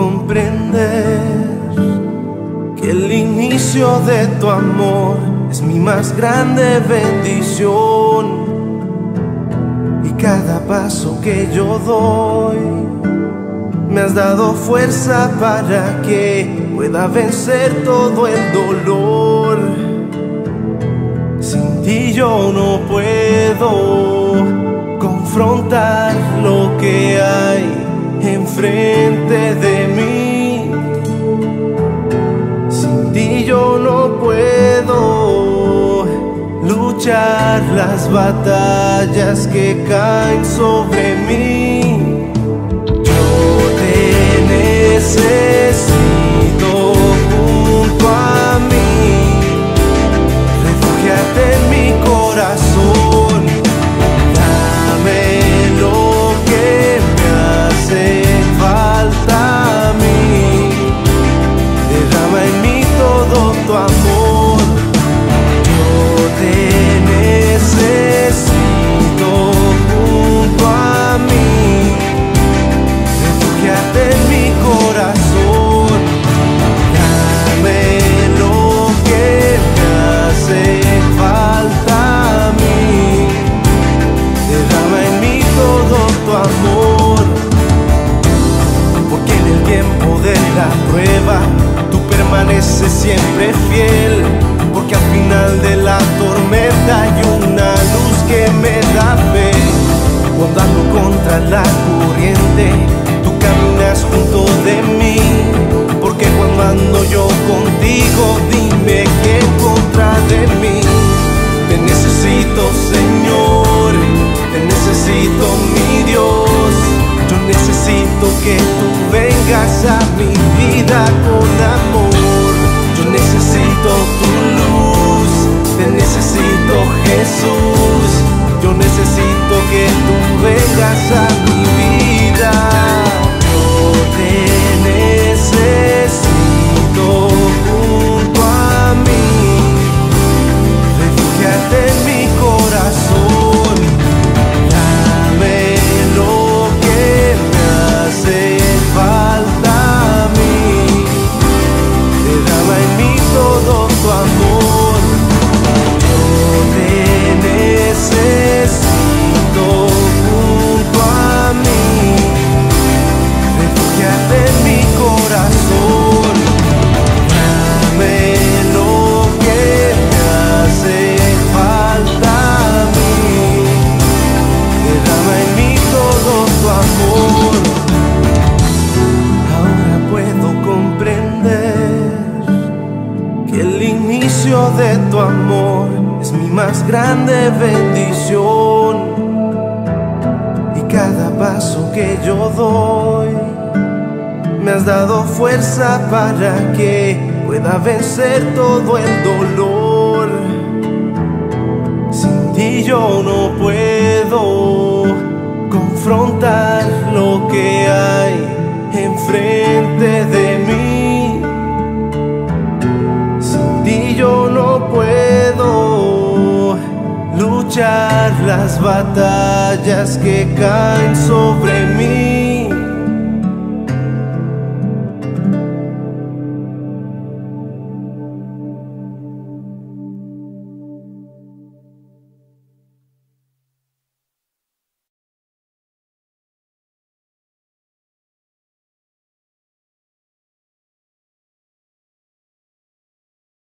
comprender que el inicio de tu amor es mi más grande bendición. Y cada paso que yo doy, me has dado fuerza para que pueda vencer todo el dolor. Sin ti yo no puedo confrontar lo que hay enfrente de mí. Sin ti yo no puedo luchar las batallas que caen sobre mí. Yo te necesito junto a mí, refúgiate en mi corazón. Dame lo que me hace falta a mí, derrama en mí todo tu amor. Yo te necesito junto a mí, refúgiate en mi corazón. Dame lo que me hace falta a mí, derrama en mí todo tu amor. Porque en el tiempo de la prueba tú permaneces siempre fiel. Porque al final de la tormenta hay una luz que me da fe. Cuando ando contra la corriente, tú caminas junto de mí. Porque cuando ando yo contigo, dime qué en contra de mí. Te necesito, Señor, te necesito, mi Dios. Yo necesito que tú vengas a mi vida con amor. Yo necesito tu luz, te necesito, Jesús. Yo necesito que tú vengas a mi vida. Yo te necesito junto a mí, refúgiate en mi corazón. Dame lo que me hace falta a mí, derrama en mí todo tu amor. Yo te necesito junto a mí, refúgiate en mi corazón. Dame lo que me hace falta a mí, derrama en mí todo tu amor. Ahora puedo comprender que el inicio de tu amor es mi más grande bendición. Y cada paso que yo doy, me has dado fuerza para que pueda vencer todo el dolor. Sin ti yo no puedo confrontar lo que hay enfrente de mí. Sin ti yo no puedo luchar las batallas que caen sobre mí.